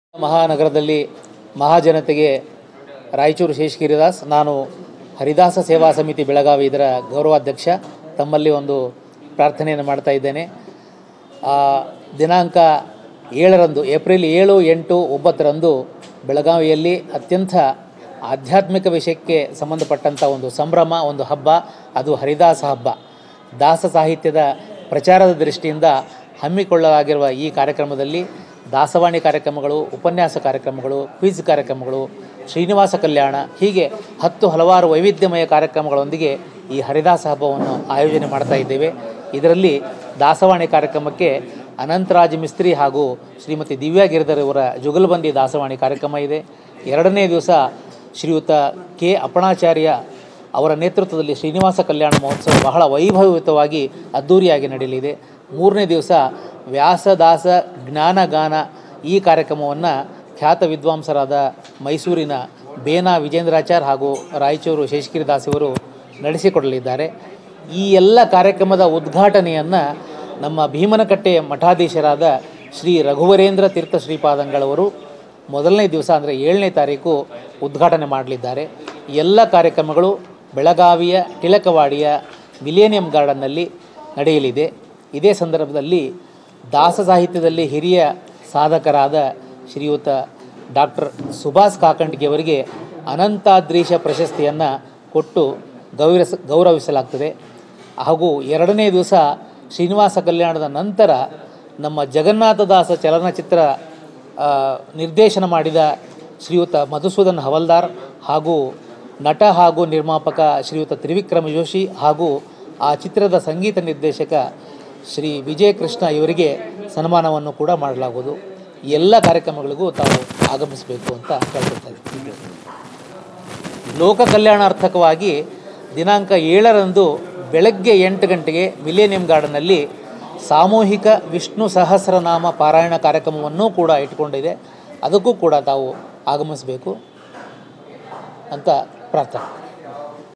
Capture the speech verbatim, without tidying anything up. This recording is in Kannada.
ಮಹಾನಗರದಲ್ಲಿ ಮಹಾಜನತೆಗೆ ರಾಯಚೂರು ಶೇಷಗಿರಿದಾಸ್, ನಾನು ಹರಿದಾಸ ಸೇವಾ ಸಮಿತಿ ಬೆಳಗಾವಿ ಇದರ ಗೌರವಾಧ್ಯಕ್ಷ. ತಮ್ಮಲ್ಲಿ ಒಂದು ಪ್ರಾರ್ಥನೆಯನ್ನು ಮಾಡ್ತಾ ಇದ್ದೇನೆ. ದಿನಾಂಕ ಏಳರಂದು ಏಪ್ರಿಲ್ ಏಳು ಎಂಟು ಒಂಬತ್ತರಂದು ಬೆಳಗಾವಿಯಲ್ಲಿ ಅತ್ಯಂತ ಆಧ್ಯಾತ್ಮಿಕ ವಿಷಯಕ್ಕೆ ಸಂಬಂಧಪಟ್ಟಂಥ ಒಂದು ಸಂಭ್ರಮ, ಒಂದು ಹಬ್ಬ, ಅದು ಹರಿದಾಸ ಹಬ್ಬ. ದಾಸ ಸಾಹಿತ್ಯದ ಪ್ರಚಾರದ ದೃಷ್ಟಿಯಿಂದ ಹಮ್ಮಿಕೊಳ್ಳಲಾಗಿರುವ ಈ ಕಾರ್ಯಕ್ರಮದಲ್ಲಿ ದಾಸವಾಣಿ ಕಾರ್ಯಕ್ರಮಗಳು, ಉಪನ್ಯಾಸ ಕಾರ್ಯಕ್ರಮಗಳು, ಕ್ವಿಜ್ ಕಾರ್ಯಕ್ರಮಗಳು, ಶ್ರೀನಿವಾಸ ಕಲ್ಯಾಣ, ಹೀಗೆ ಹತ್ತು ಹಲವಾರು ವೈವಿಧ್ಯಮಯ ಕಾರ್ಯಕ್ರಮಗಳೊಂದಿಗೆ ಈ ಹರಿದಾಸ ಹಬ್ಬವನ್ನು ಆಯೋಜನೆ ಮಾಡ್ತಾ ಇದ್ದೇವೆ. ಇದರಲ್ಲಿ ದಾಸವಾಣಿ ಕಾರ್ಯಕ್ರಮಕ್ಕೆ ಅನಂತರಾಜ್ ಮಿಸ್ತ್ರಿ ಹಾಗೂ ಶ್ರೀಮತಿ ದಿವ್ಯಾ ಗಿರಿಧರ್ ಇವರ ಜುಗಲ್ಬಂದಿ ದಾಸವಾಣಿ ಕಾರ್ಯಕ್ರಮ ಇದೆ. ಎರಡನೇ ದಿವಸ ಶ್ರೀಯುತ ಕೆ ಅಪ್ಪಣಾಚಾರ್ಯ ಅವರ ನೇತೃತ್ವದಲ್ಲಿ ಶ್ರೀನಿವಾಸ ಕಲ್ಯಾಣ ಮಹೋತ್ಸವ ಬಹಳ ವೈಭವಯುತವಾಗಿ ಅದ್ಧೂರಿಯಾಗಿ ನಡೆಯಲಿದೆ. ಮೂರನೇ ದಿವಸ ವ್ಯಾಸದಾಸ ಜ್ಞಾನಗಾನ, ಈ ಕಾರ್ಯಕ್ರಮವನ್ನು ಖ್ಯಾತ ವಿದ್ವಾಂಸರಾದ ಮೈಸೂರಿನ ಬೇನಾ ವಿಜೇಂದ್ರಾಚಾರ್ ಹಾಗೂ ರಾಯಚೂರು ಶೇಷಗಿರಿದಾಸ್ ಇವರು ನಡೆಸಿಕೊಡಲಿದ್ದಾರೆ. ಈ ಎಲ್ಲ ಕಾರ್ಯಕ್ರಮದ ಉದ್ಘಾಟನೆಯನ್ನು ನಮ್ಮ ಭೀಮನಕಟ್ಟೆ ಮಠಾಧೀಶರಾದ ಶ್ರೀ ರಘುವರೇಂದ್ರ ತೀರ್ಥ ಶ್ರೀಪಾದಂಗಳವರು ಮೊದಲನೇ ದಿವಸ ಅಂದರೆ ಏಳನೇ ತಾರೀಕು ಉದ್ಘಾಟನೆ ಮಾಡಲಿದ್ದಾರೆ. ಎಲ್ಲ ಕಾರ್ಯಕ್ರಮಗಳು ಬೆಳಗಾವಿಯ ಟಿಳಕವಾಡಿಯ ಮಿಲೇನಿಯಂ ಗಾರ್ಡನ್ನಲ್ಲಿ ನಡೆಯಲಿದೆ. ಇದೇ ಸಂದರ್ಭದಲ್ಲಿ ದಾಸ ಸಾಹಿತ್ಯದಲ್ಲಿ ಹಿರಿಯ ಸಾಧಕರಾದ ಶ್ರೀಯುತ ಡಾಕ್ಟರ್ ಸುಭಾಷ್ ಕಾಕಂಡ್ಗಿಯವರಿಗೆ ಅನಂತಾದ್ರೀಶ ಪ್ರಶಸ್ತಿಯನ್ನು ಕೊಟ್ಟು ಗೌರವಿಸ ಗೌರವಿಸಲಾಗ್ತದೆ. ಹಾಗೂ ಎರಡನೇ ದಿವಸ ಶ್ರೀನಿವಾಸ ಕಲ್ಯಾಣದ ನಂತರ ನಮ್ಮ ಜಗನ್ನಾಥದಾಸ ಚಲನಚಿತ್ರ ನಿರ್ದೇಶನ ಮಾಡಿದ ಶ್ರೀಯುತ ಮಧುಸೂದನ್ ಹವಲ್ದಾರ್ ಹಾಗೂ ನಟ ಹಾಗೂ ನಿರ್ಮಾಪಕ ಶ್ರೀಯುತ ತ್ರಿವಿಕ್ರಮ ಜೋಶಿ ಹಾಗೂ ಆ ಚಿತ್ರದ ಸಂಗೀತ ನಿರ್ದೇಶಕ ಶ್ರೀ ವಿಜಯ ಕೃಷ್ಣ ಇವರಿಗೆ ಸನ್ಮಾನವನ್ನು ಕೂಡ ಮಾಡಲಾಗುವುದು. ಎಲ್ಲ ಕಾರ್ಯಕ್ರಮಗಳಿಗೂ ತಾವು ಆಗಮಿಸಬೇಕು ಅಂತ ಕೇಳ್ಕೊಳ್ತಾ ಇದ್ದೀವಿ. ಲೋಕ ಕಲ್ಯಾಣಾರ್ಥಕವಾಗಿ ದಿನಾಂಕ ಏಳರಂದು ಬೆಳಗ್ಗೆ ಎಂಟು ಗಂಟೆಗೆ ಮಿಲೇನಿಯಂ ಗಾರ್ಡನ್ನಲ್ಲಿ ಸಾಮೂಹಿಕ ವಿಷ್ಣು ಸಹಸ್ರನಾಮ ಪಾರಾಯಣ ಕಾರ್ಯಕ್ರಮವನ್ನೂ ಕೂಡ ಇಟ್ಕೊಂಡಿದೆ. ಅದಕ್ಕೂ ಕೂಡ ತಾವು ಆಗಮಿಸಬೇಕು ಅಂತ ಪ್ರಾರ್ಥನೆ.